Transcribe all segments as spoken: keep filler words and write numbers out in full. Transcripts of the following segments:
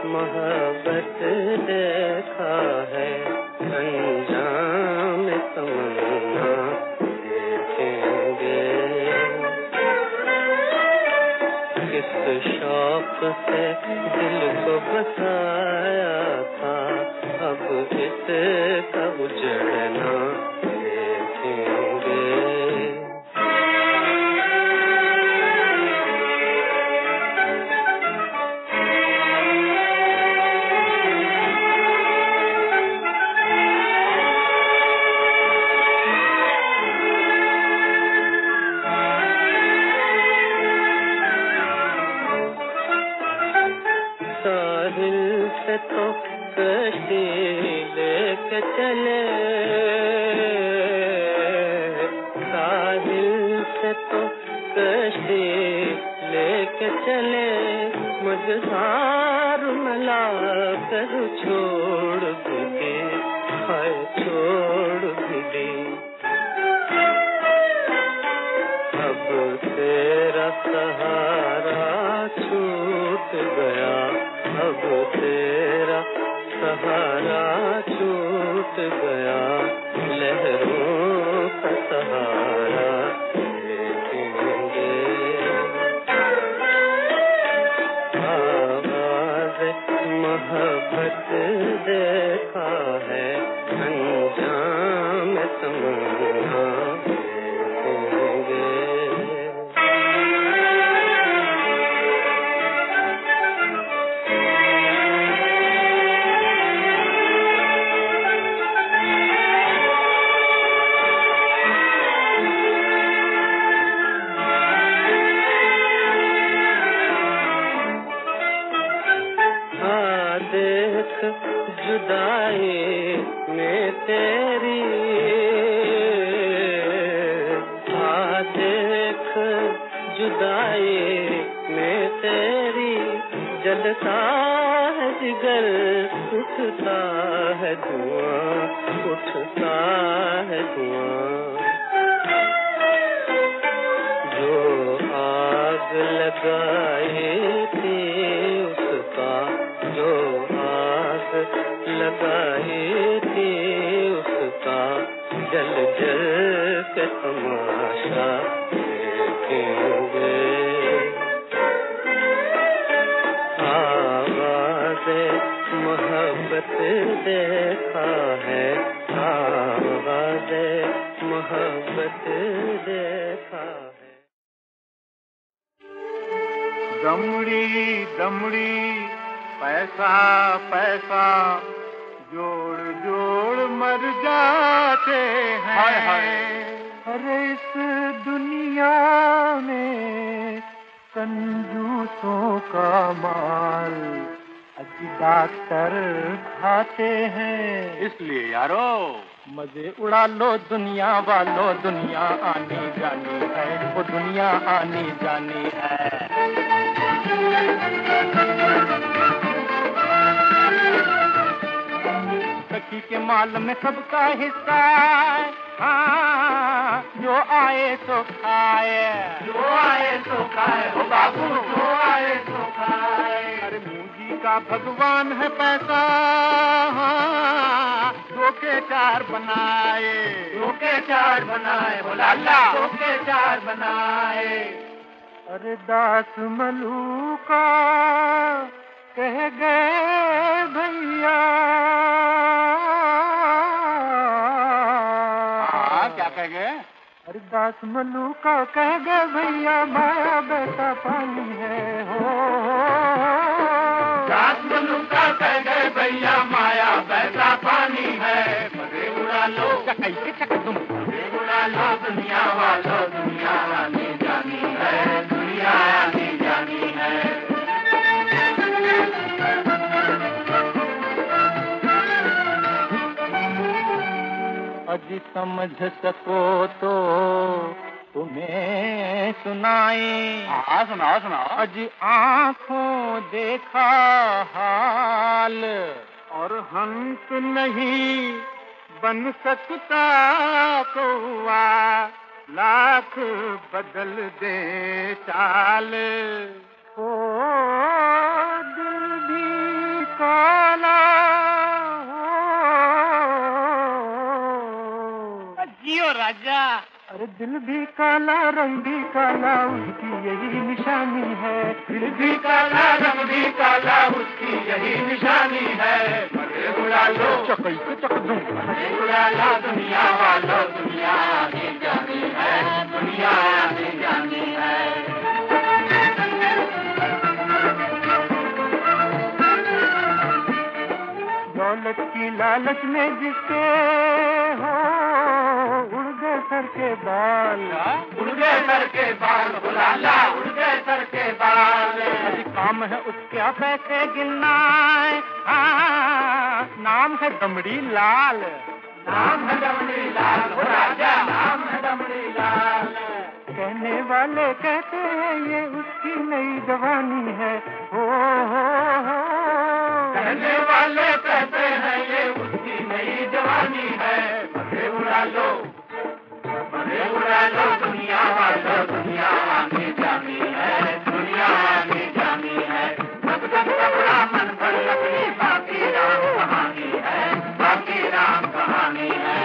मोहब्बत देखा है, अंजाम तमन्ना देखेंगे। किस शौक से दिल को बसाया था, अब इसका उजड़ना देखेंगे। साहिल से तो कश्ती लेके चले, साहिल से तो कश्ती लेके चले, मझधार मिला कर छोड़ भी दी, हाय छोड़ भी दी। अब तेरा सहारा छूट गया, अब तेरा सहारा छूट गया, लहरों का सहारा देखेंगे। आवाज़ मोहब्बत देखा है, अंजाम तमन्ना देखेंगे। देख जुदाई में तेरी, आ देख जुदाई में तेरी, जलता है जिगर, उठता है धुआं, उठता है धुआं। जो आग लगाई थी उसका, जो आग लगाई थी उसका, जल जल के तमाशा देखेंगे। आवाज़े मोहब्बत देखा है, आवाज़े मोहब्बत देखा है। दमड़ी दमड़ी पैसा पैसा जोड़ जोड़ मर जाते हैं। हाय हाय। अरे इस दुनिया में कंजूसों का माल अच्छी डॉक्टर खाते हैं। इसलिए यारो मजे उड़ा लो दुनिया वालों, दुनिया आनी जानी है, वो दुनिया आनी जानी है। सखी के माल में सबका हिस्सा है, हाँ जो आए तो खाए, जो आए तो खाए, हो बाबू जो आए तो खाए। अरे मूंजी का भगवान है पैसा, हाँ दो के चार बनाए, दो के चार बनाए, हो लाला दो के चार बनाए। अरे दास मलूका कह गए भैया, हाँ क्या कह गए? अरे दास मलूका कह गए भैया, माया बेटा पानी है हो। दास मलूका कह गए भैया, माया बेटा पानी है। मजे उड़ा लो कैसे चक तुम, मजे उड़ा लो दुनिया वालों, दुनिया आनी जानी है, दुनिया आनी जानी है। अजी समझ सको तो तुम्हें सुनाए, हाँ सुनाओ सुनाओ। अजी आँखों देखा हाल, और हंस नहीं बन सकता कौआ, लाख बदल दे चाल। ओ दिल भी राजा। अरे दिल भी काला रंग भी काला उसकी यही निशानी है। दिल भी काला रंग भी काला उसकी यही निशानी है। मजे उड़ा लो चकई के चक दूं, मजे उड़ा लो दुनिया वालों, दुनिया आने जानी है, दुनिया आने जानी है। दौलत की लालच में जिसके हो उड़ गए सर के बाल, उड़ गए सर के बाल, बुलाला उड़ गए सर के बाल। अभी काम है उसके पैसे गिनना, हाँ, नाम है दमड़ी लाल, नाम है दमड़ी लाल, हो राजा नाम है दमड़ी लाल। कहने वाले कहते हैं ये उसकी नई जवानी है। हो हो हो कहने वाले कहते हैं ये उसकी नई जवानी है। मजे उड़ा लो मजे उड़ा लो दुनिया वालों, दुनिया आने जानी है, दुनिया आने जानी है। सब जग कपड़ा मन भर लकड़ी, बाकी राम कहानी है, बाकी राम कहानी है।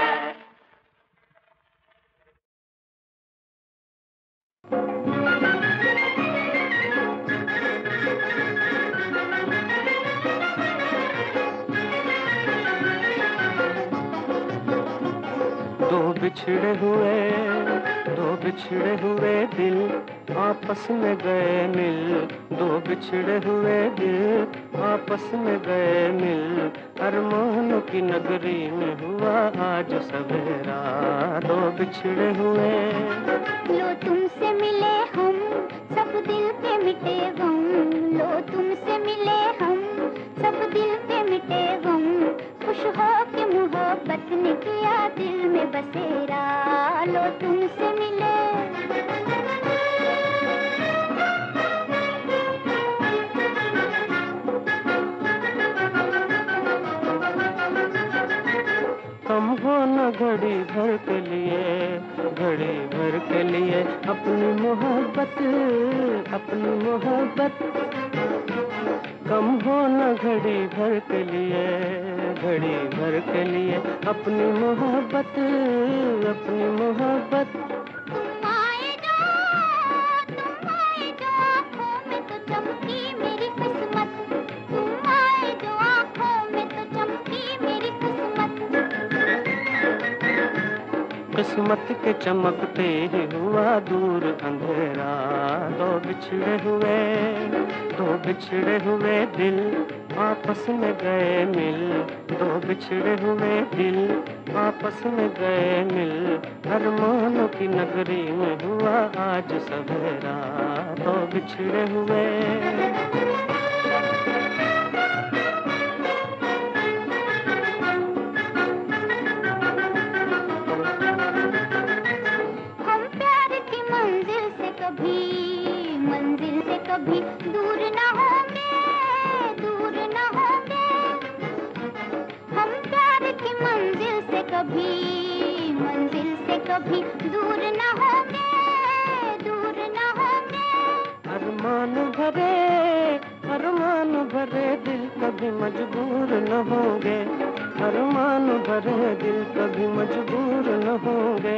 दो बिछड़े हुए दो बिछड़े हुए दिल आपस में गए मिल, दो बिछड़े हुए दिल आपस में गए मिल। अरमानों की नगरी में हुआ आज सवेरा, दो बिछड़े हुए। लो तुमसे मिले हम सब दिल के मिटे गम, लो तुमसे मिले हम सब दिल के मिटे गम। खुश हो के मोहब्बत ने किया दिल में बसेरा, लो तुमसे मिले। कम हो न घड़ी भर के लिए, घड़ी भर के लिए अपनी मोहब्बत, अपनी मोहब्बत। कम हो न घड़ी भर के लिए, घड़ी भर के लिए अपनी मोहब्बत, अपनी मोहब्बत। तुम आए जो तुम आए जो आँखों में तो चमकी मेरी किस्मत, तुम आए जो आँखों में तो चमकी मेरी किस्मत। किस्मत के चमकते ही हुआ दूर अंधेरा, दो बिछड़े हुए दो बिछड़े हुए दिल आपस में गए मिल, दो बिछड़े हुए दिल आपस में गए मिल। अरमानों की नगरी में हुआ आज सवेरा, दो बिछड़े हुए। मंजिल से कभी दूर न होंगे, दूर न होंगे। हम प्यार की मंजिल से कभी मंजिल से कभी दूर न होंगे, दूर न होंगे। अरमान भरे अरमान भरे दिल कभी मजबूर न होंगे, अरमान भरे दिल कभी मजबूर न होंगे।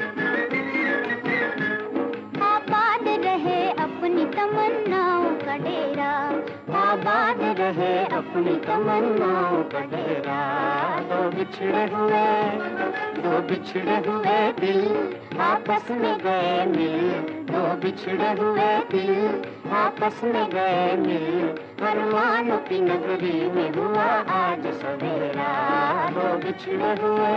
आबाद रहे अपनी तमन्नाओं का डेरा, आबाद रहे अपनी तमन्नाओं का डेरा। दो बिछड़े हुए दो बिछड़े हुए दिल आपस में गए मिल, दो बिछड़े हुए दिल आपस में गए मिल। अरमानों की नगरी में हुआ आज सवेरा, दो बिछड़े हुए।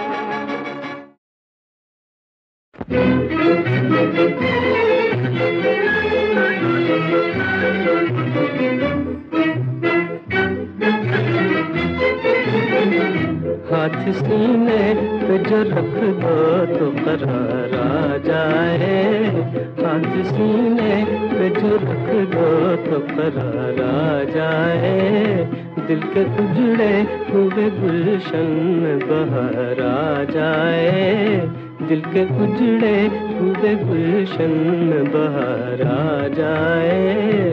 हाथ सीने पे जो रख दो तो करार आ जाए, हाथ सीने पे जो रख दो तो करार आ जाए। दिल के उजड़े हुए गुलशन में बहार आ जाए, दिल के उजड़े हुए गुलशन में बहार आ जाए।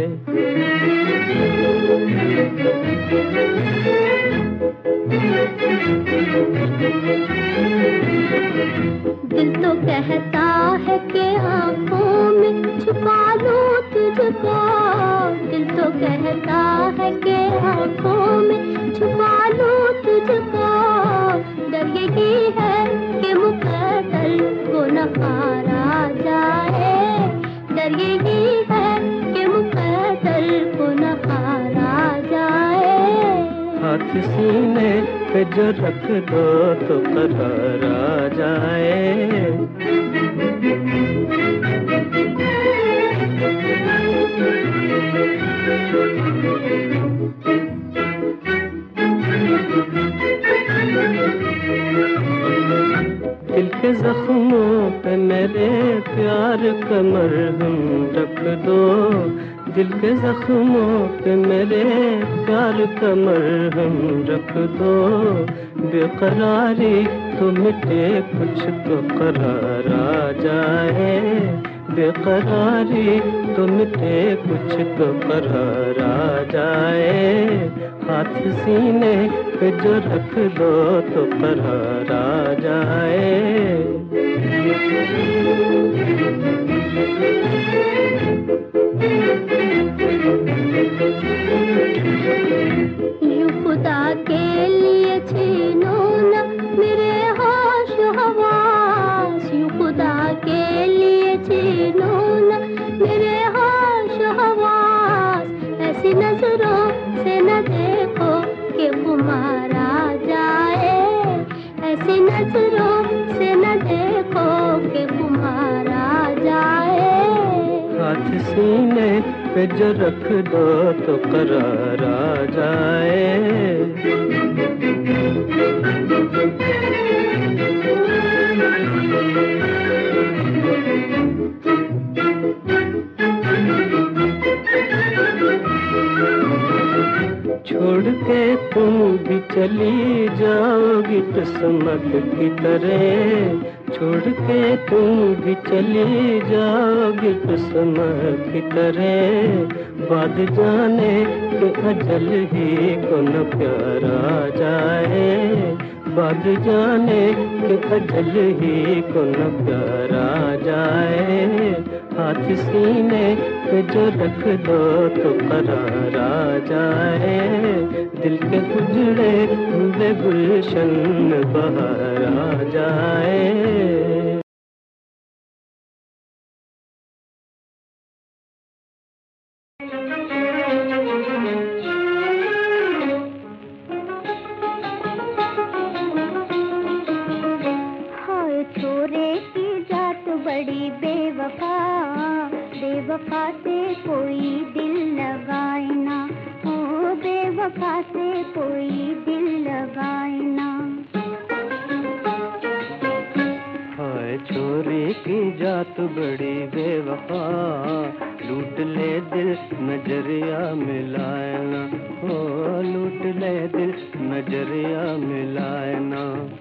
हाथ सीने पे जो रख दो तो करार आ जाए। दिल के जख्मों पे मेरे प्यार का मरहम रख दो, दिल के जख्मों पे मेरे प्यार का मरहम रख दो। बेकरारी तो मिटे कुछ तो करार आ जाए, बेकरारी तो मिटे कुछ तो करार आ जाए। हाथ सीने पे जो रख दो तो करार आ जाए। यूं खुदा के लिए छीनो न मेरे होश हवास, यूं खुदा के लिए छीनो न मेरे होश हवास। ऐसी नजरों से न देखो कि खुमार आ जाए, ऐसी नजरों से न देखो कि खुमार आ जाए। हाथ सीने पे जो रख दो तो करार आ जाए। छोड़ के तुम भी चली जाओगी किस्मत की तरह, छोड़ के तुम भी चली जाओगी किस्मत की तरह। बाद जाने कि अजल ही को न प्यार आ जाए, बाद जाने कि अजल ही को न प्यार आ जाए। हाथ सीने पे जो रख दो तो करार आ जाए। दिल के उजड़े हुए गुलशन बहार आ जाए। हाय छोरे की जात बड़ी बेवफा, बेवफा से कोई दिल लगाए ना, ओ बेवफा से कोई दिल लगाए ना। हाय छोरी की जात बड़ी बेवफा, लूट ले दिल नजरिया मिलाए ना, ओ लूट ले दिल नजरिया मिलाए ना।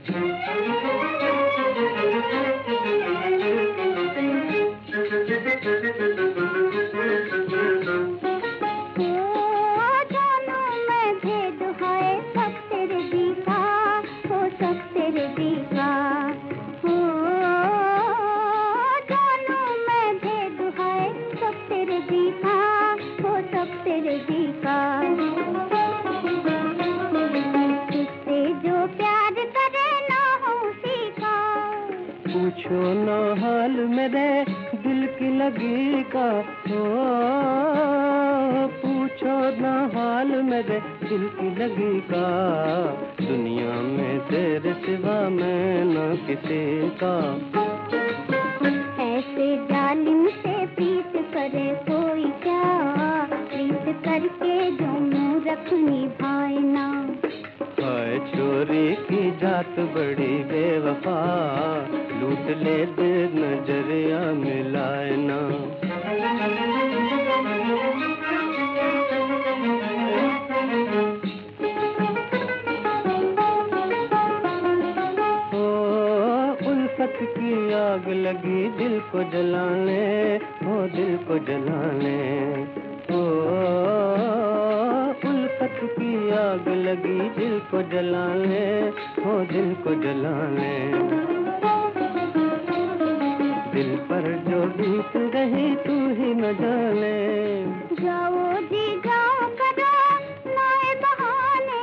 पूछो न हाल मेरे दिल की लगी का, हो पूछो न हाल मेरे दिल की लगी का। दुनिया में तेरे सिवा मैं न किसी का। ऐसे जालिम से प्रीत करे कोई क्या, प्रीत करके जो मुँह रख निभाए ना। हाय छोरी की जात बड़ी बेवफा, लूट ले दे नजरिया मिलाए ना। ओ उल्फत की आग लगी दिल को जलाने, ओ दिल को जलाने। ओ उल्फत की आग लगी दिल को जलाने, ओ दिल को जलाने। दिल पर जो बीत रही तू ही न जाने। जाओ जी जाओ करो नए बहाने,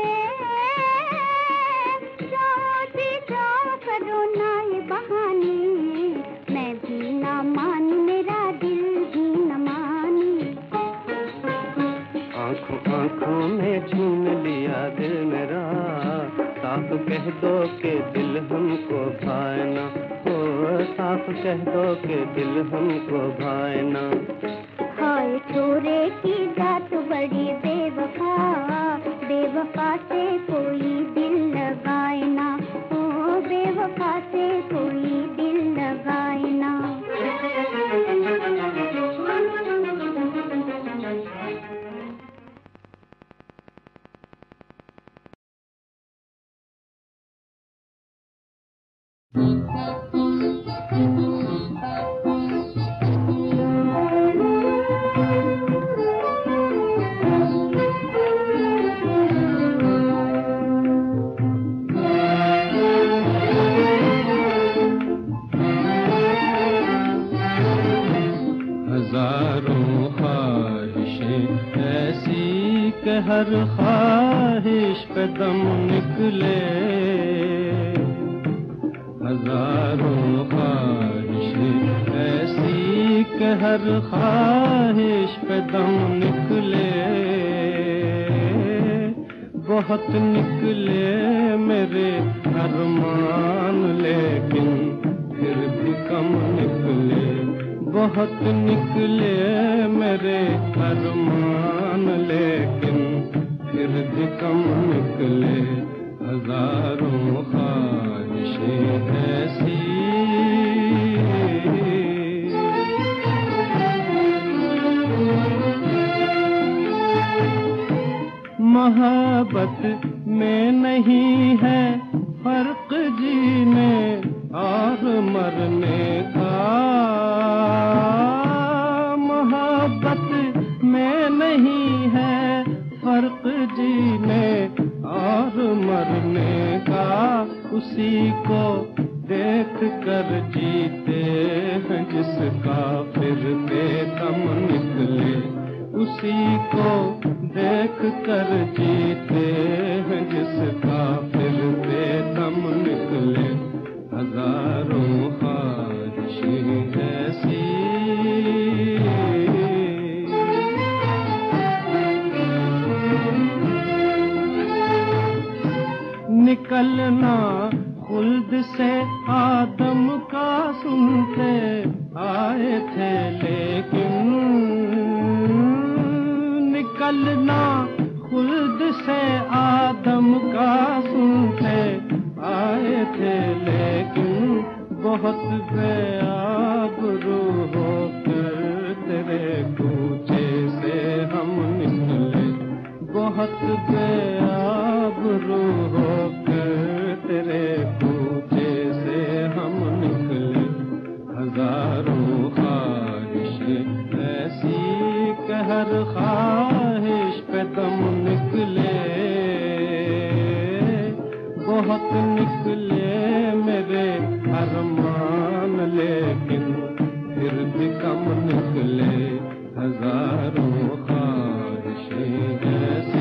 जाओ जी जाओ करो नए बहाने। मैं भी ना मान मेरा दिल भी न माने। आंखों आंखों में छीन लिया दिल मेरा, साफ कह दो के दिल हमको भाए ना, हो साफ कह दो के दिल हमको भाए ना। हाय छोरे की जात बड़ी बेवफा, बेवफा से कोई दिल लगाए ना, ओ बेवफा से कोई दिल लगाए ना। हजारों ख्वाहिशें ऐसी कि हर ख्वाहिश पे दम निकले, हजारों ख्वाहिशें ऐसी कि हर ख्वाहिश पे दम निकले, बहुत निकले मेरे अरमान लेकिन फिर भी कम निकले, बहुत निकले मेरे अरमान लेकिन फिर भी कम निकले, हजारों ख्वाहिशें ऐसी। मोहब्बत में नहीं है फर्क जीने और मरने का, मोहब्बत में नहीं है फर्क जीने और मरने का, उसी को देख कर जीते हैं जिसका फिर बेदम निकले, उसी को देख कर जीते हैं जिसका फिर बेदम निकले, हजारों ख्वाहिशें ऐसी। निकलना खुल्द से आदम का सुनते आए थे लेकिन, निकलना खुल्द से आदम का सुनते आए थे लेकिन, बहुत बेआबरू होकर तेरे कूचे से हम निकले, बहुत बेआबरू होकर तेरे कूचे से हम निकले, हजारों ख्वाहिशें ऐसी कि हर ख्वाहिश पे दम निकले, बहुत निकले मेरे अरमान लेकिन फिर भी कम निकले, हजारों ख्वाहिशें ऐसी।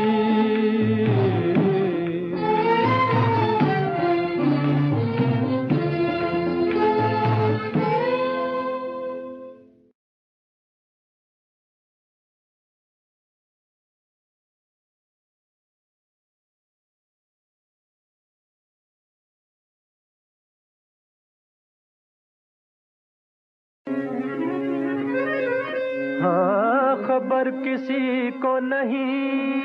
हाँ खबर किसी को नहीं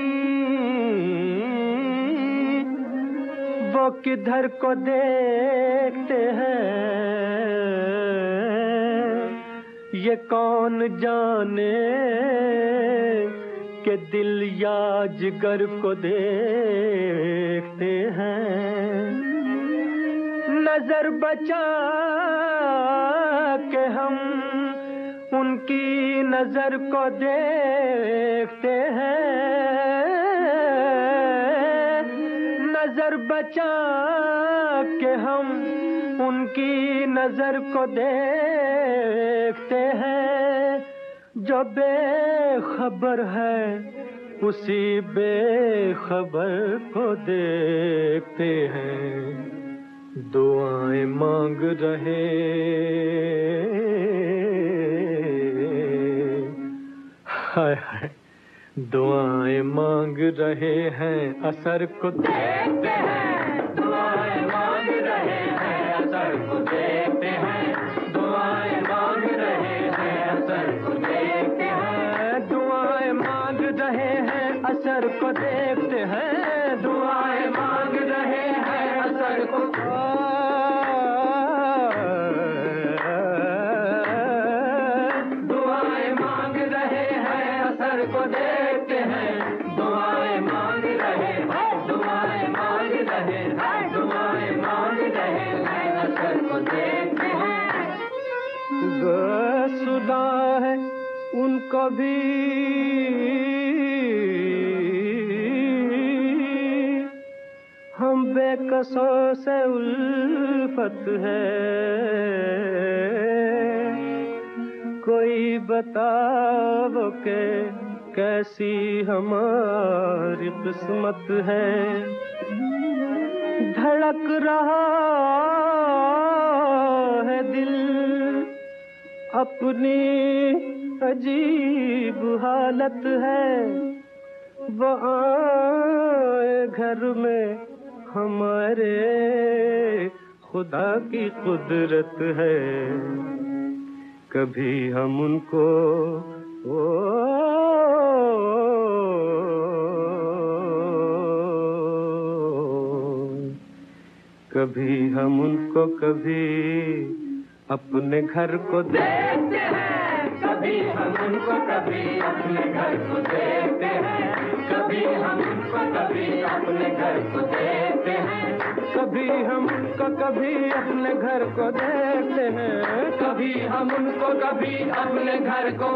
वो किधर को देखते हैं, ये कौन जाने कि दिल या जिगर को देखते हैं, नजर बचा के हम उनकी नजर को देखते हैं, नजर बचा के हम उनकी नजर को देखते हैं, जो बेखबर है उसी बेखबर को देखते हैं, दुआएं मांग रहे हाय हाय दुआएं मांग रहे हैं असर को देखते हैं, दुआएं मांग रहे हैं असर को देखते हैं, दुआएं मांग रहे हैं असर को देखते हैं, दुआएं मांग रहे हैं असर को देखते हैं, दुआएं मांग रहे हैं असर को दुआएं मांग रहे हैं असर को देखते हैं, दुआएं मांग रहे हैं, दुआएं मांग रहे हैं, दुआएं मांग रहे हैं असर को देखते हैं। सुना है उनको भी हम बेकसों से उल्फत है, कोई बताओ के कैसी हमारी किस्मत है। धड़क रहा है दिल अपनी अजीब हालत है, वो आए घर में हमारे खुदा की कुदरत है, कभी हम उनको ओ कभी हम उनको कभी अपने घर को देखते हैं, कभी हम उनको कभी अपने घर को देखते हैं, कभी हम उनको कभी अपने घर को देखते हैं, कभी हम उनको कभी अपने घर को देखते हैं, कभी हम उनको कभी अपने घर को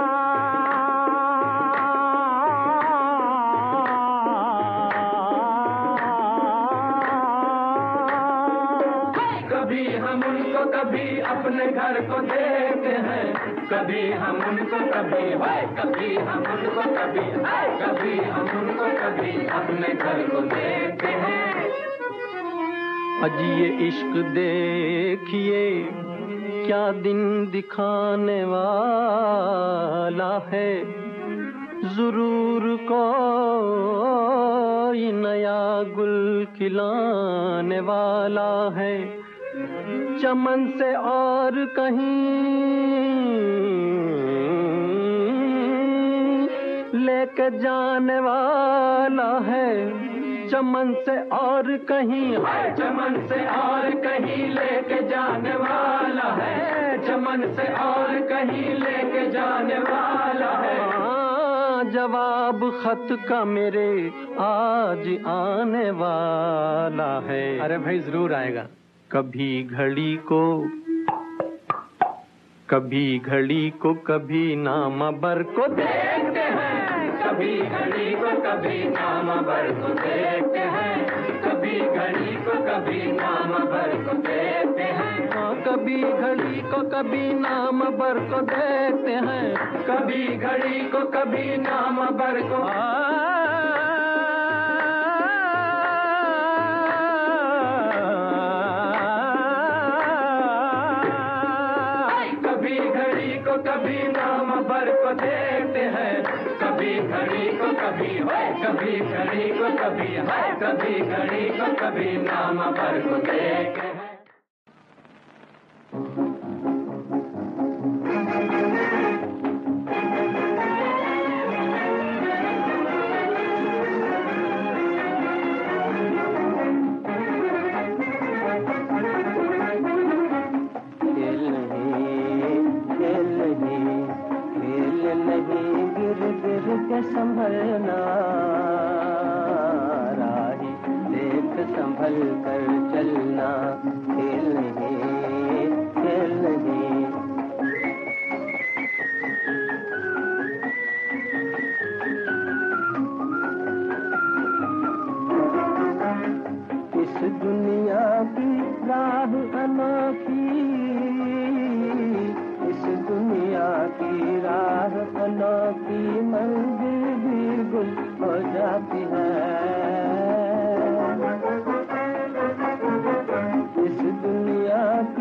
कभी हम उनको कभी अपने घर को देखते हैं, कभी हम उनको कभी है, कभी हम उनको कभी है, कभी हम उनको कभी अपने घर को देखते हैं। अजी ये इश्क देखिए क्या दिन दिखाने वाला है, जरूर कोई नया गुल खिलाने वाला है, चमन से और कहीं लेके जाने वाला है, चमन से और कहीं है, चमन से और कहीं लेके जाने वाला है, चमन से और कहीं लेके जाने वाला है। हाँ, जवाब खत का मेरे आज आने वाला है। अरे भाई जरूर आएगा। कभी घड़ी को कभी घड़ी को कभी नामाबर को देखते हैं, कभी घड़ी को कभी नामाबर को देखते हैं, कभी घड़ी को कभी नामाबर को देखते हैं, हाँ कभी घड़ी को कभी नामाबर को देखते हैं, कभी घड़ी को कभी नामाबर को कभी नाम भर को देखते हैं, कभी घड़ी को कभी है, कभी घड़ी को कभी है, कभी घड़ी को कभी नाम भर को देखते हैं। संभलना राही देख संभल कर चलना, खेल नहीं खेल नहीं। इस दुनिया की राह अनोखी, इस दुनिया की राह अनोखी, मंजिल भी गुल हो जाती है। इस दुनिया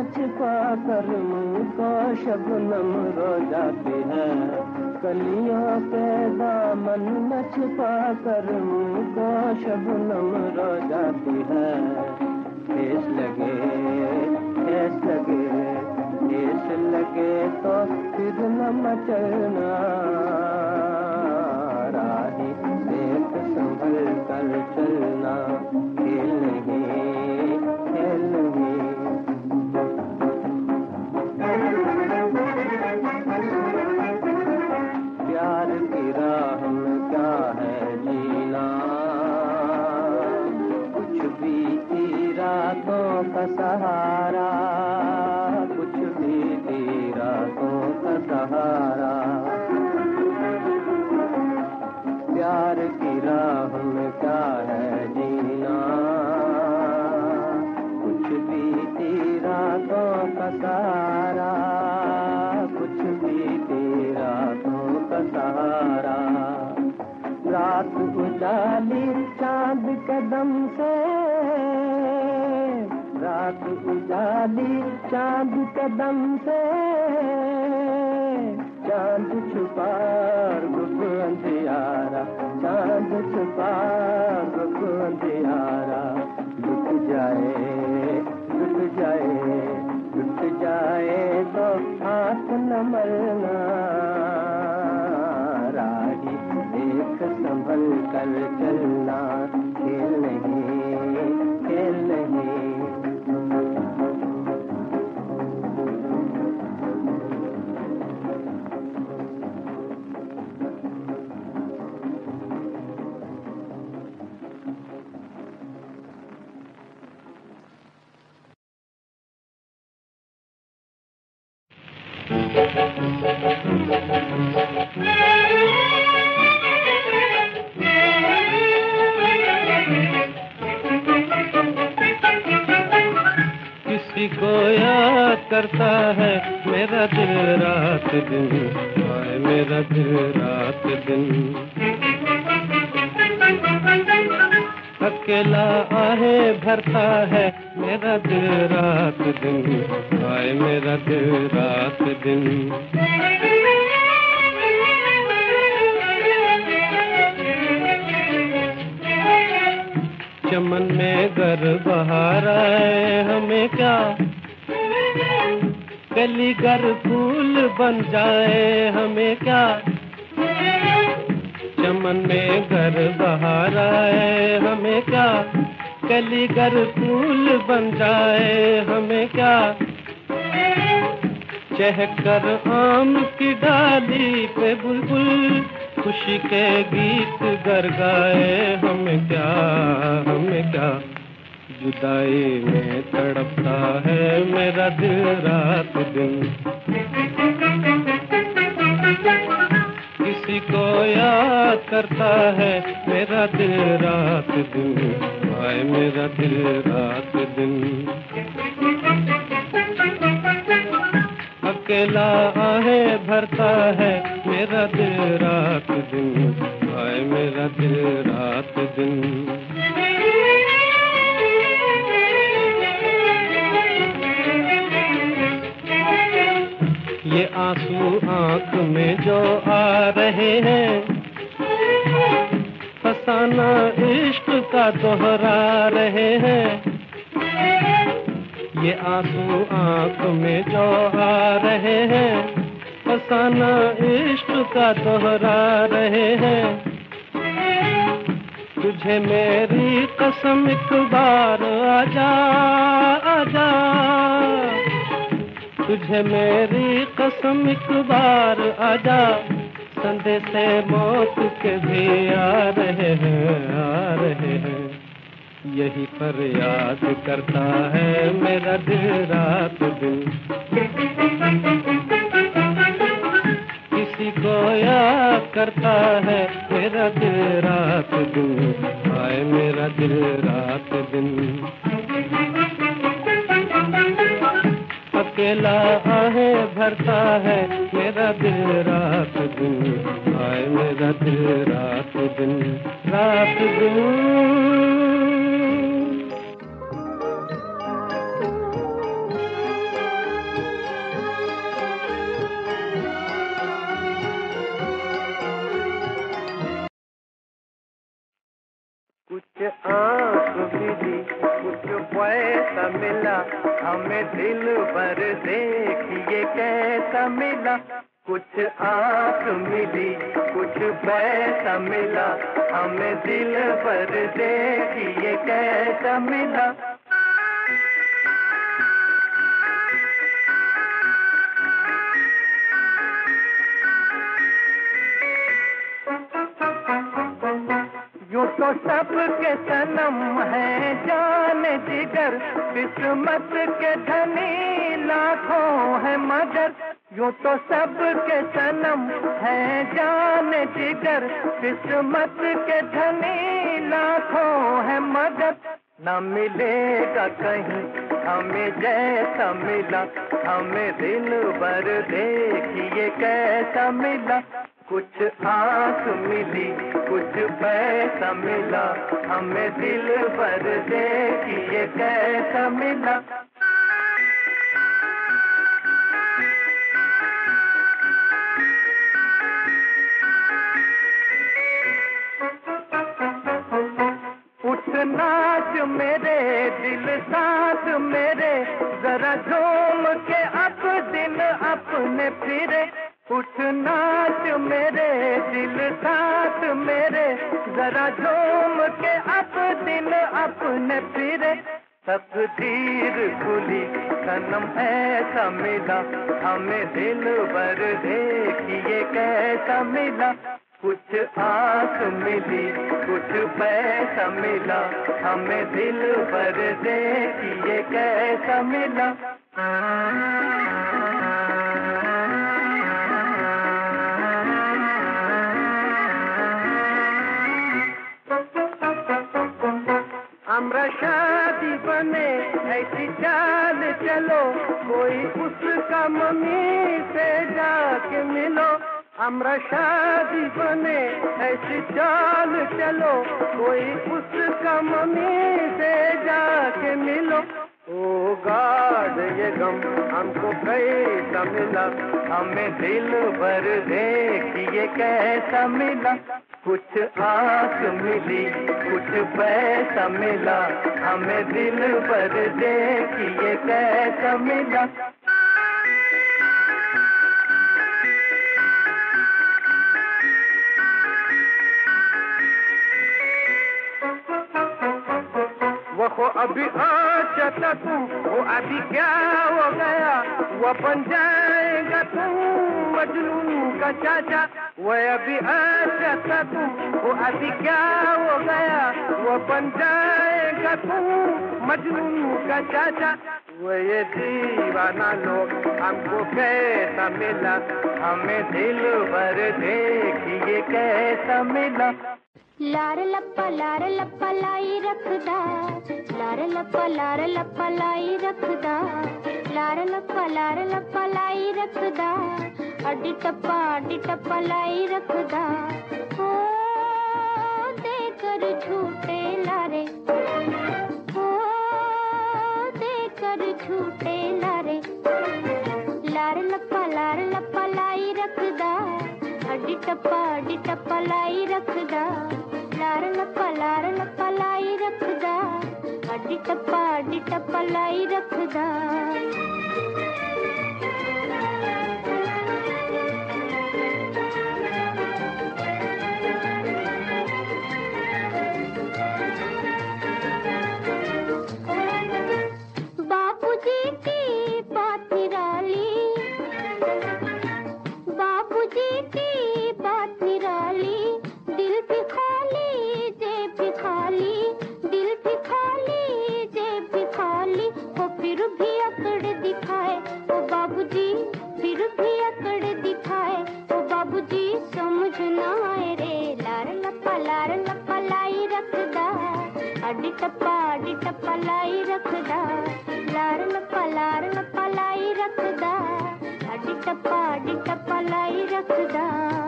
में छिपा कर मुँह को शबनम रो जाती है, कलियों के दामन में छिपा कर मुँह को शबनम रो जाती है। ठेस लगे ठेस लगे ठेस लगे तो फिर न मचलना, राही देख संभल कर चलना, खेल नहीं खेल नहीं। प्यार की राह में क्या है जीना, कुछ बीती रातों का सहारा, कुछ बीती रातों का सहारा। प्यार की राह में क्या है जीना, कुछ बीती रातों का सहारा, कुछ बीती रातों का सहारा। रात उजाली चांद कदम से, रात उजाली चांद कदम से, चांद छुपा रुक अंधियारा, चांद छुपा रुक अंधियारा। लुट जाए लुट जाए लुट जाए तो हाथ न मलना, राही देख संभल कर चलना, खेल नहीं खेल नहीं। किसी को याद करता है मेरा दिल रात दिन, हाय मेरा दिल रात दिन। अकेला आहे भरता है मेरा दिल रात दिन, हाय मेरा दिल रात दिन। चमन में गर बहार आए हमें क्या, गली गर फूल बन जाए हमें क्या। चमन में गर बहार आए हमें क्या, गली गर फूल बन जाए हमें क्या। चहकर आम की डाली पे बुलबुल खुशी के गीत गर गाए हमें क्या, हमें क्या। जुदाई में तड़पता है मेरा दिल रात दिन। किसी को याद करता है मेरा दिल रात दिन, हाय मेरा दिल रात दिन। अकेला आहे भरता है मेरा दिल रात दिन, हाय मेरा दिल रात दिन। ये आंसू आंख में जो आ रहे हैं, फसाना इश्क का दोहरा रहे हैं। ये आंसू आंख में जो आ रहे हैं, फसाना इश्क का दोहरा रहे हैं। तुझे मेरी कसम एक बार आजा आजा, तुझे मेरी कसम एक बार आजा। संदेशे मौत के भी आ रहे हैं, आ रहे हैं। यही पर याद करता है मेरा दिल रात दिन। किसी को याद करता है मेरा दिल रात दिन, हाय मेरा दिल रात दिन। अकेला आहे भरता है मेरा दिल रात दिन, हाय मेरा दिल रात दिन, रात दिन। कुछ आंख मिली, कुछ पैसा मिला, हमें दिल भर देखिए कैसा मिला। कुछ आंख मिली, कुछ पैसा मिला, हमें दिल भर देखिए कैसा मिला। यूं तो सबके सनम है जान जिगर, किस्मत के धनी लाखों है मगर। यूं तो सबके सनम है जान जिगर, किस्मत के धनी लाखों है मगर। न मिलेगा कहीं हमें जैसा मिला, हमें दिल भर देखिए कैसा मिला। कुछ आंख मिली, कुछ पैसा मिला, हमें दिल भर देखिए कैसा मिला। उठ नाच मेरे दिल साथ मेरे, जरा झूम के अब दिन अपने फिरे। उठ नाच मेरे दिल साथ मेरे, जरा झूम के अब दिन अपने फिरे। तकदीर खुली सनम ऐसा मिला, हमें दिल भर देखिए कैसा मिला। कुछ आंख मिली, कुछ पैसा मिला, हमें दिल भर देखिए कैसा मिला। हमरा शादी बने ऐसी चाल चलो, कोई उसका मम्मी से जाके मिलो। हमरा शादी बने ऐसी चाल चलो, कोई उसका मम्मी से जाके मिलो। ओ गाड ये गम हमको कैसा मिला, हमें दिल भर देखिए कैसा मिला। कुछ आंख मिली, कुछ पैसा मिला, हमें दिल भर देखिए कैसा मिला। वो अभी अच्छा था तू, वो अभी क्या हो गया, वो बन जाएगा तू मजनू का चाचा। वो अभी अच्छा था तू, वो अभी क्या हो गया, वो बन जाएगा तू मजनू का चाचा। वो ये दीवाना लोग हमको कैसा मिला, हमें दिल भर देखिए कैसा मिला। लार लप्पा लार लप्पा लाई रखदा, लार लप्पा लार लप्पा लाई रखदा, लार लप्पा लार लप्पा लाई रखदा, अड्डी टप्पा अड्डी टप्पा लाई रखदा। ओ देकर झूठे लारे, ओ देकर झूठे लारे, लार लप्पा लार लप्पा लाई रखदा, अड्डी टप्पा अड्डी टप्पा लाई रखदा। लार लप्पा लार लप्पा लाई रखदा, अड्डी टप्पा अड्डी टप्पा लाई रखदा। बापूजी की बात निराली, बापूजी की बात निराली, दिल भी खाली जेब भी खाली, दिल भी खाली जेब भी खाली। वो फिर भी अकड़ दिखाए, वो बाबूजी फिर भी अकड़ दिखाए, वो बाबूजी समझ ना आए रे। लार लप्पा लार लप्पा लाई रखदा, अड्डी टप्पा अड्डी टप्पा लाई रखदा, लार लप्पा लार लप्पा लाई रखदा, अड्डी टप्पा अड्डी टप्पा लाई रखदा।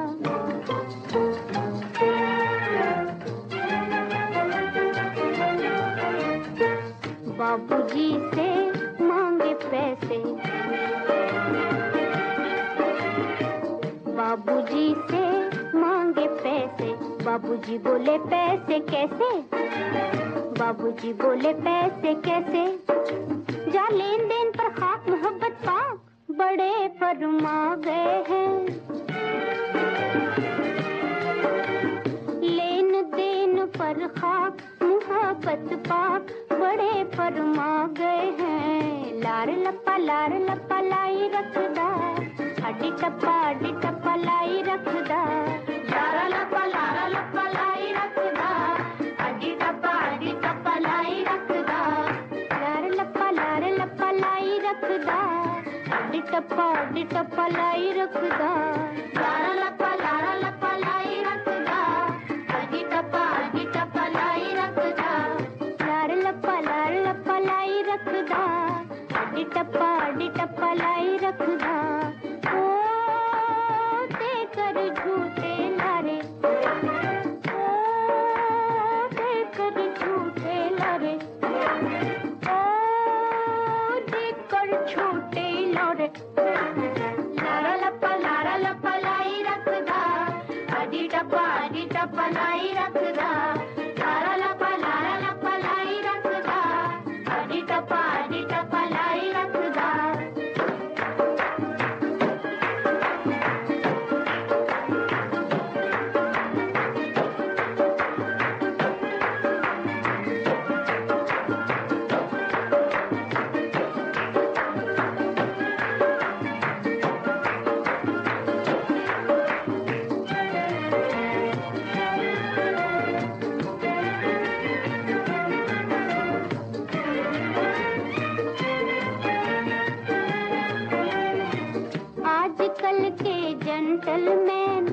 बाबूजी से मांगे पैसे, बाबूजी से मांगे पैसे, बाबूजी बोले पैसे कैसे, बाबूजी बोले पैसे कैसे, जा लेन देन पर खाक मोहब्बत पाक, बड़े फरमा गए हैं। लेन देन पर खाक मोहब्बत पाक, बड़े फरमा गए हैं। लार लपा लार लपा लाई रखदा, अड्डी टप्पा अड्डी टप्पा लाई रखदा, लारा लपा लारा लपा लाई रखदा, अड्डी टप्पा अड्डी टप्पा लाई रखदा, लार लपा लार लपा लाई रखदा, अड्डी टप्पा अड्डी टप्पा लाई रखदा, लारा लपा लारा लपा लाई रखदा, अड्डी टप्पा अड्डी टप्पा लाई रखदा, लार लपा लार लपा लाई रखदा, अड्डी टप्पा अड्डी टप्पा लाई रखदा। ओ देकर झूठे लारे, ओ देकर झूठे लारे, ओ देकर झूठे लारे, लारा लपा लारा लपा लाई रखदा, अड्डी टप्पा अड्डी टप्पा लाई रखदा, लारा लपा लारा लपा लाई रखदा, अड्डी टप्पा अड्डी टप्पा लाई रखदा। आजकल के जेंटलमैन,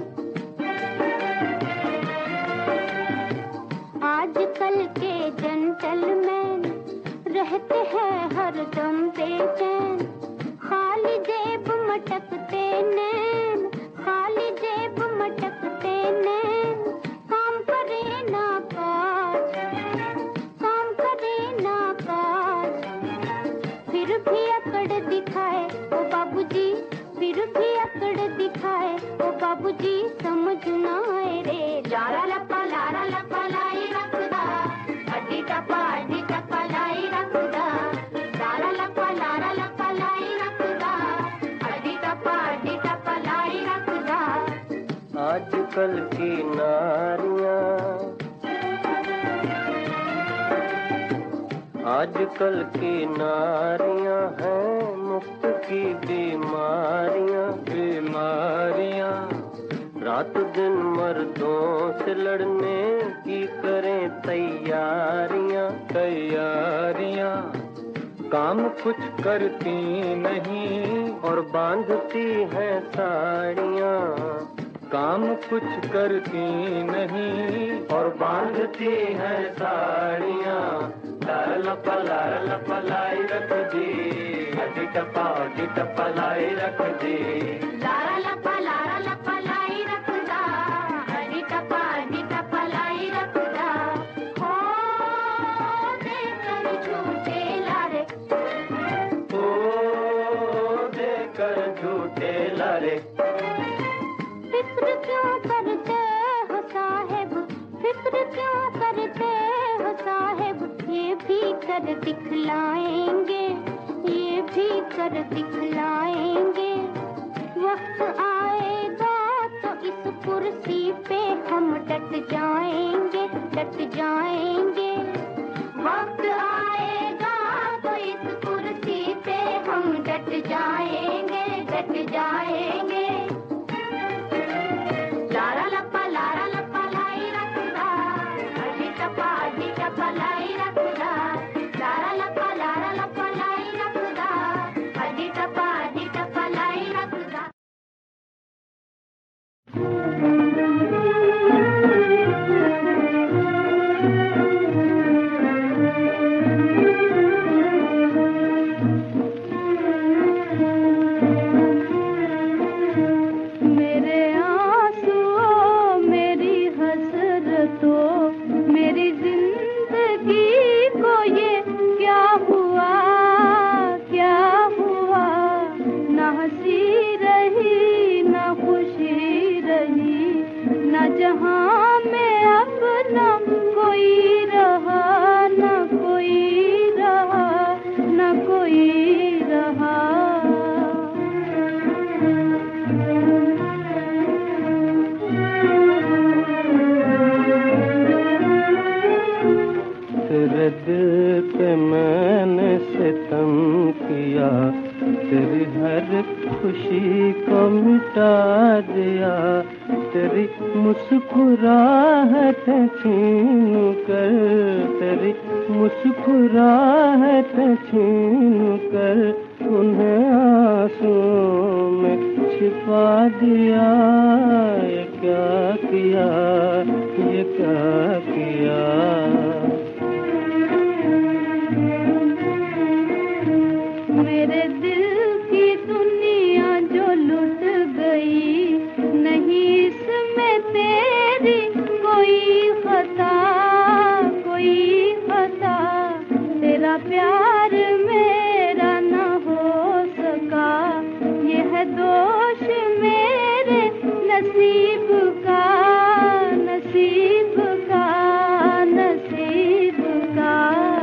आजकल के जेंटलमैन रहते हैं हरदम बेचैन, खाली जेब मटकते नैन, खाली जेब मटकते नैन, काम करे ना काज, काम करे ना काज, फिर भी अकड़ दिखाए ओ बाबूजी, फिर भी अकड़ दिखाए ओ बाबूजी, समझ ना आए रे। लारा लपा लारा लपा लाई रखदा, अड्डी टप्पा अड्डी टप्पा लाई रखदा, लारा लपा लारा लपा लाई रखदा, अड्डी टप्पा अड्डी टप्पा लाई रखदा। आजकल की नारियां, आजकल की नारियां हैं मुफ्त की बीमारियां, बीमारियां, रात दिन मर्दों से लड़ने की करें तैयारियां, तैयारियां, काम कुछ करती नहीं और बांधती हैं साड़ियां, काम कुछ करती नहीं और बांधती हैं साड़ियां, लारा लपा लारा लपा लाई रख दी, अड्डी टप्पा अड्डी टप्पा लाई रख दी, लारा लपा लारा लपा लाई रखदा, अड्डी टप्पा अड्डी टप्पा लाई रखदा। हो देकर झूठे लारे, ओ देकर झूठे लारे, फिक्र क्यों करते हो साहेब, फिक्र क्यों करते हो साहेब, ये भी कर दिखलाएंगे, ये भी कर दिखलाएंगे, वक्त आएगा तो इस कुर्सी पे हम डट जाएंगे, डट जाएंगे, वक्त आएगा तो इस कुर्सी पे हम डट जाएंगे, डट जाएंगे। लारा लपा लारा लपा लाई रखदा, अड्डी टप्पा अड्डी टप्पा लाई रखदा, लारा लपा लारा लपा लाई रखदा, अड्डी टप्पा अड्डी टप्पा लाई रखदा। जहां में अब न कोई रहा, न कोई रहा, न कोई रहा। तेरे दिल पे मैंने सितम किया, तेरी हर खुशी को मिटा दिया, तेरी मुस्कुराहट छीन कर, तेरी मुस्कुराहट छीन कर उन्हें आंसुओं में छिपा दिया। ये क्या किया, ये क्या किया। मेरे दिल की दुनिया जो लुट गई, नहीं इसमें तेरी कोई खता, कोई खता। तेरा प्यार मेरा न हो सका, ये है दोष मेरे नसीब का, नसीब का, नसीब का।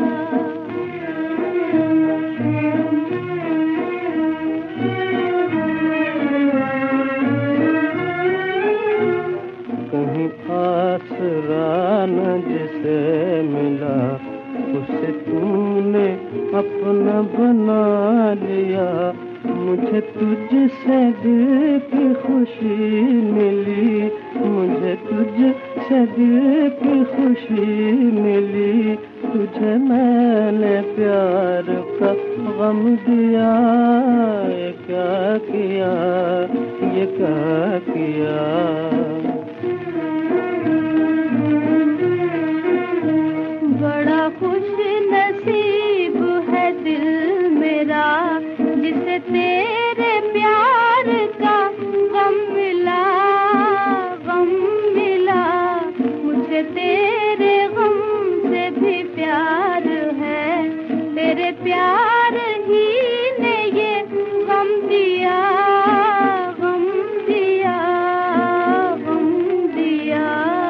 आसरा न जिसे मिला, उसे तूने अपना बना लिया। मुझे तुझसे दिल की खुशी मिली, मुझे तुझसे दिल की खुशी मिली। तुझे मैंने प्यार का गम दिया। ये क्या किया, ये क्या किया। बड़ा खुश नसीब है दिल मेरा, जिसे तेरे प्यार का गम मिला, गम मिला। मुझे तेरे गम से भी प्यार है, तेरे प्यार ही ने ये गम दिया, गम दिया, गम दिया।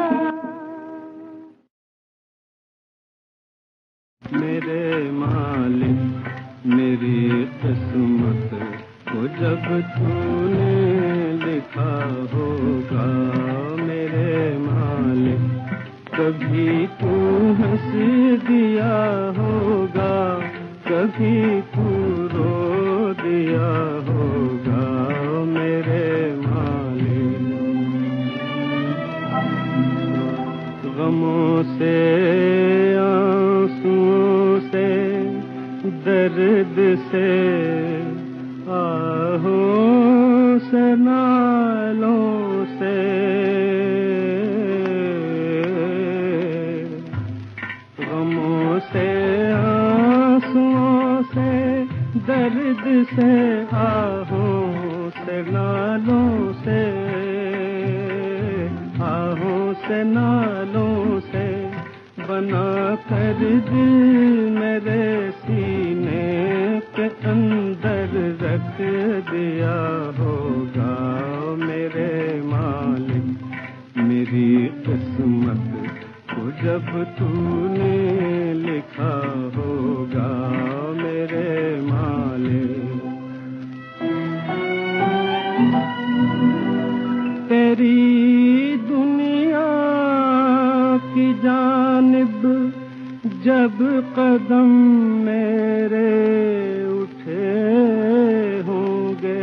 मेरे मालिक मेरी किस्मत को जब तूने लिखा होगा, मेरे मालिक कभी तू हंस दिया होगा, कभी तू रो दिया होगा। मेरे मालिक गमों से आंसुओं से दर्द से आहों से नालों से गमों से आंसुओं से दर्द से आहों से नालों से आहों से नालों से बना कर दिल मेरे सीने के अंदर रख दिया होगा। मेरे मालिक मेरी किस्मत को जब तूने लिखा होगा, मेरे मालिक तेरी दुनिया की जानिब जब कदम मेरे उठे होंगे,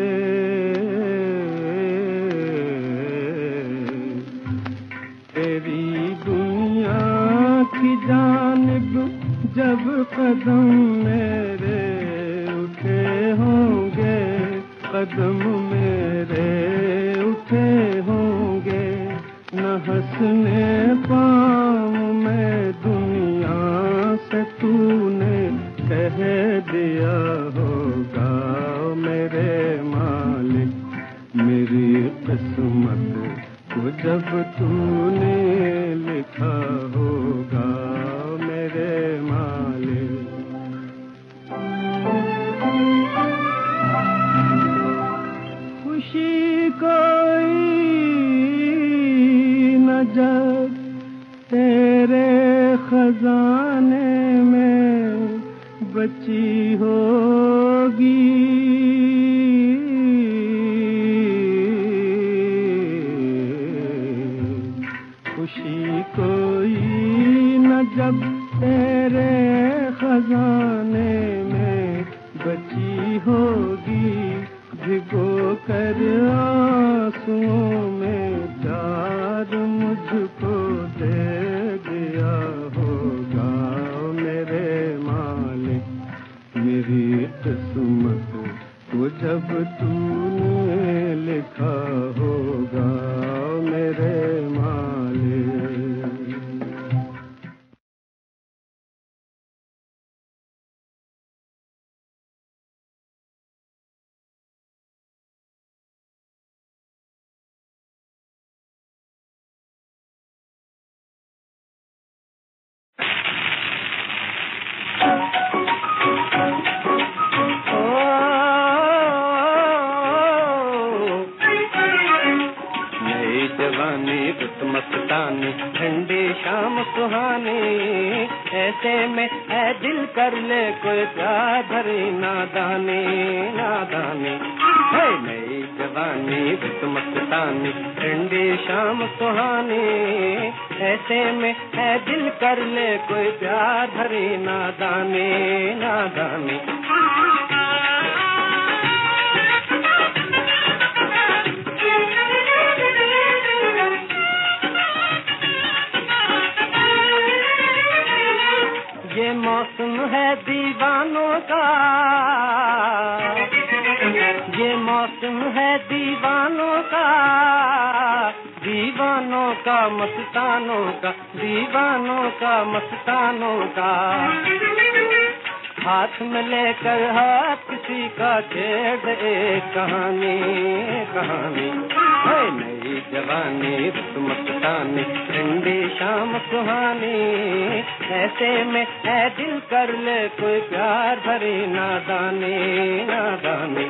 तेरी दुनिया की जानिब जब कदम मेरे उठे होंगे, कदम मेरे उठे होंगे। न हंसने पाऊं मैं दुनिया से तूने कह दिया होगा। मेरे मालिक मेरी किस्मत को जब तूने लिखा होगा, मेरे मालिक खुशी कोई न जा बची होगी, खुशी कोई न जब तेरे खजाने में बची होगी, भिगो कर आंसुओं में प्यार मुझको दे दिया होगा। मेरे मालिक मेरी किस्मत को जब तूने लिखा होगा, मेरे मालिक। मस्तानी ठंडी शाम सुहानी, ऐसे में ऐ दिल कर ले कोई प्यार भरी नादानी, नादानी है नई जवानी बित मस्तानी ठंडी शाम सुहानी, ऐसे में ऐ दिल कर ले कोई प्यार भरी नादानी, नादानी। ये मौसम है दीवानों का, ये मौसम है दीवानों का, दीवानों का मस्तानों का, दीवानों का मस्तानों का। हाथ में लेकर हाथ किसी का छेड़ एक कहानी, कहानी है नई जवानी मस्तानी ठंडी शाम सुहानी, ऐसे में ऐ दिल कर ले कोई प्यार भरी नादानी, नादानी।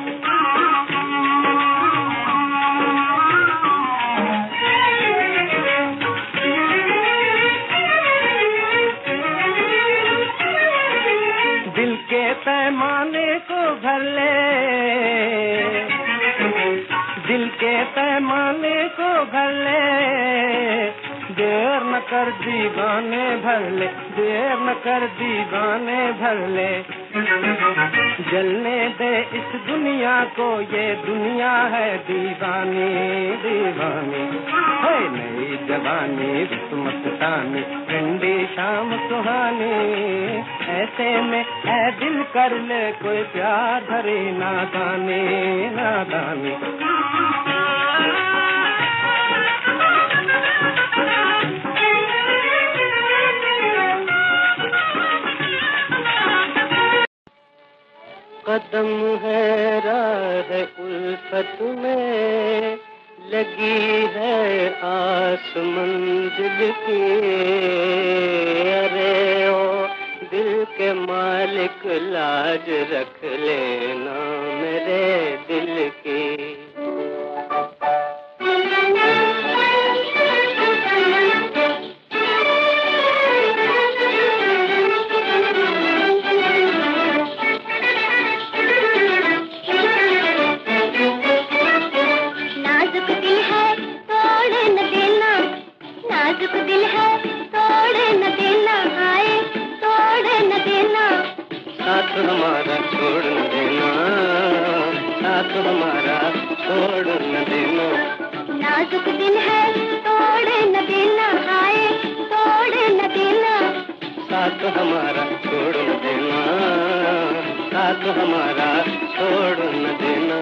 दिल के पैमाने को भर ले, दिल के पैमाने को भर ले, देर न कर दीवाने भर ले, देर न कर दीवाने भर ले। जलने दे इस दुनिया को, ये दुनिया है दीवानी, दीवानी है नई जवानी मस्तानी ठंडी शाम सुहानी, ऐसे में ऐ दिल कर ले कोई प्यार भरी नादानी, नादानी। कदम है राह उल्फत में, लगी है आस मंजिल की। अरे ओ दिल के मालिक लाज रख लेना मेरे दिल की। साथ हमारा छोड़ न देना, साथ हमारा छोड़ न देना। नाजुक दिल है तोड़ न देना, आए तोड़ न देना। साथ हमारा छोड़ न देना, साथ हमारा छोड़ न देना।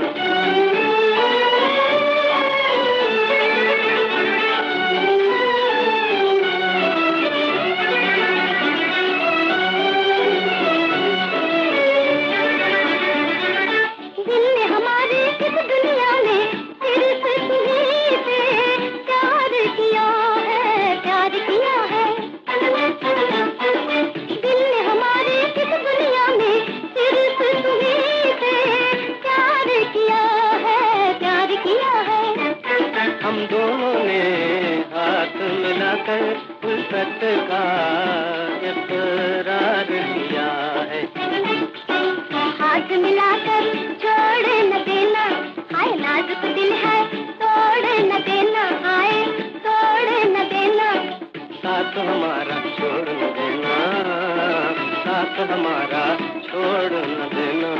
हम दोनों ने हाथ मिलाकर उल्फत का इकरार किया है। हमारा छोड़ न देना।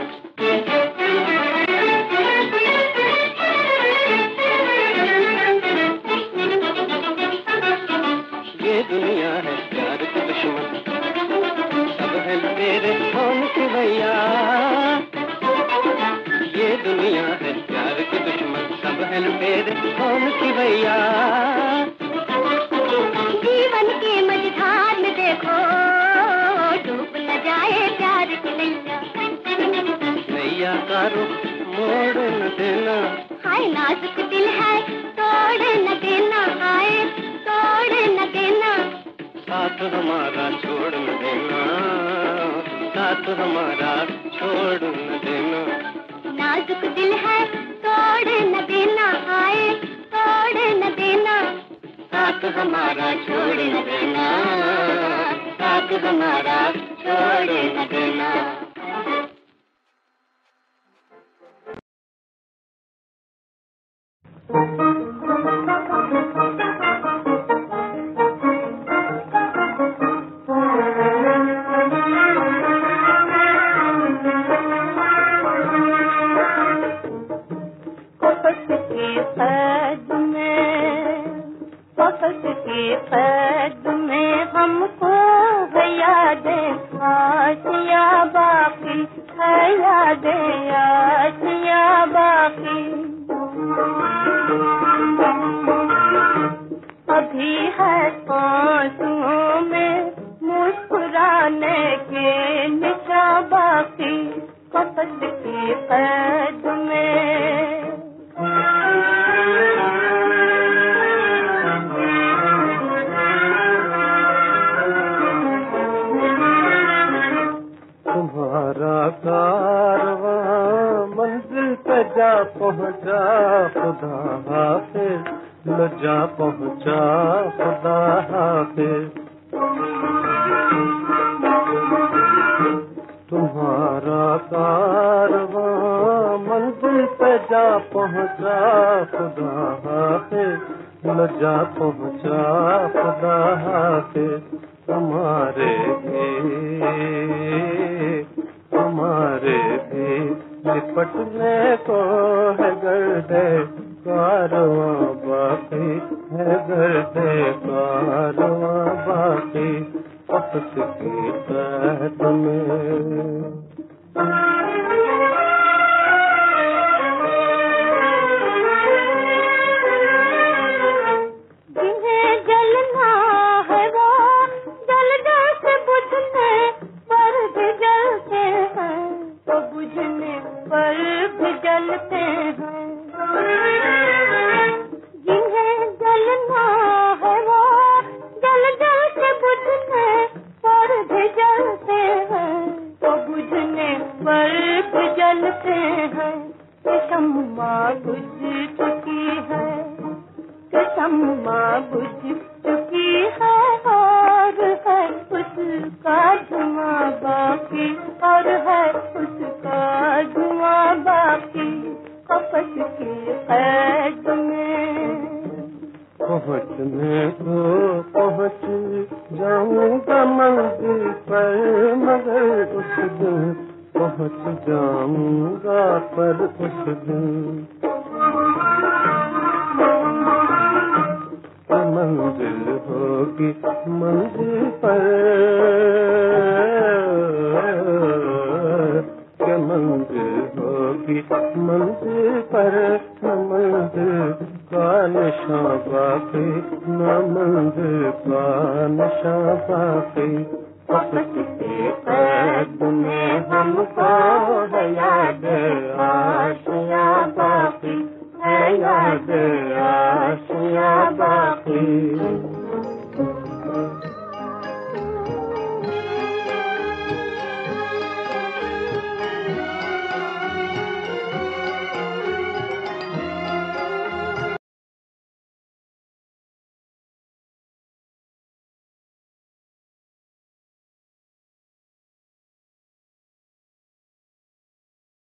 ये दुनिया है प्यार के दुश्मन, सब है तेरे कौन के भैया। ये दुनिया है प्यार के दुश्मन, सब है तेरे कौन की भैया। जीवन के मझधार में देखो डूब न जाए प्यार की नैया। नैया का रुख मोड़ न देना। हाय नाजुक दिल है तोड़ न देना, हाय तोड़ न देना। साथ हमारा छोड़ न देना, साथ हमारा छोड़ न देना। नाजुक दिल है तोड़ न देना, हाय तोड़ न देना। साथ हमारा छोड़ न देना, साथ हमारा छोड़ न देना। कैद में हमको है यादें आशिया बाकी है, यादें आशिया बाकी। अभी है आंसुओं में मुस्कुराने के निशान बाकी, कपट की कैद में। तुम्हारा कारवां मंजिल पे जा पहुंचा, खुदा हाफिज लो जा पहुंचा, खुदा हाफिज। तुम्हारा कारवां मंजिल पे जा पहुंचा, खुदा हाफिज लो जा पहुंचा, खुदा हाफिज। हमारे भी हमारे भी निपटने को है गर्दे कारवां बाकी, है गर्दे कारवां बाकी, वापस की कैद में। पहुँचने को पहुँच जाऊंगा मंजिल पर, मगर उस दिन पहुँच जाऊंगा पर उस दिन मंजिल होगी मंजिल पर, के मंजिल होगी मंजिल पर, न मंजिल का निशान बाकी, न मंजिल का निशान बाकी। वापस की कैद में हमको है याद